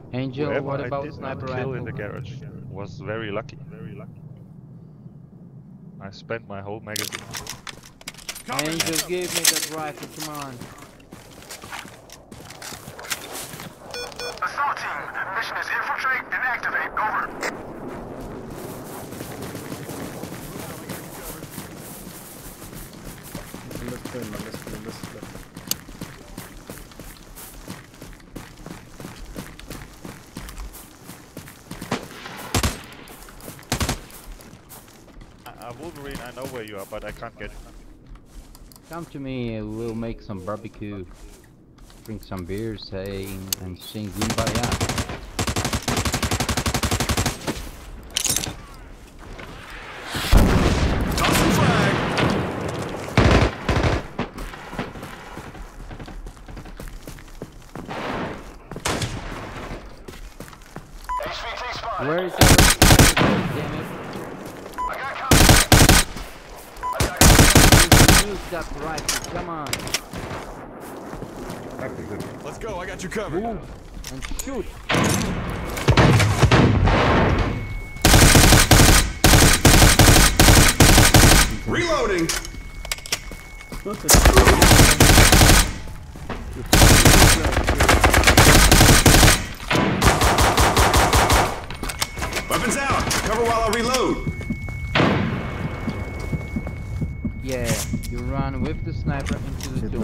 Angel, Whoever what I about did sniper not kill in rifle? the garage was very lucky. I spent my whole magazine. Angel, give me that rifle, come on. Assault team, mission is infiltrate and activate. Over. Let's play. Wolverine, I know where you are, but I can't get you. Come to me, we'll make some barbecue. Drink some beer, and sing Kumbaya. Where is that? Damn it. I got contact. Use that rifle, come on. Okay, good. Let's go, I got you covered. Move and shoot. Reloading! Weapons out! Cover while I reload! Yeah, you run with the sniper into the door.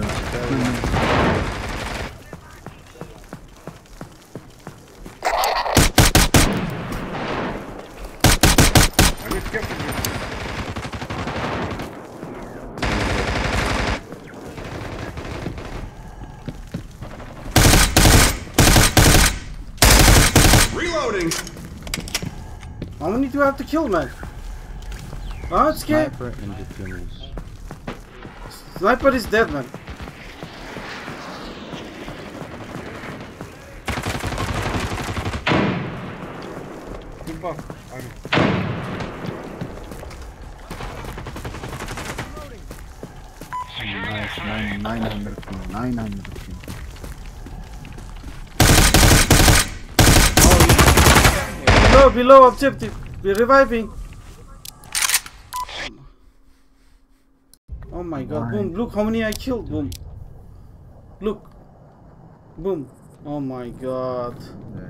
I just kept it. Reloading! How many do I have to kill, man? Oh, it's scared. Sniper in the tunnels. Sniper is dead, man. Good buff. Nice, 900 ping, 900 ping. Below objective. We're reviving. Oh my god, boom, look how many I killed, boom. Look. Boom. Oh my god. Yeah.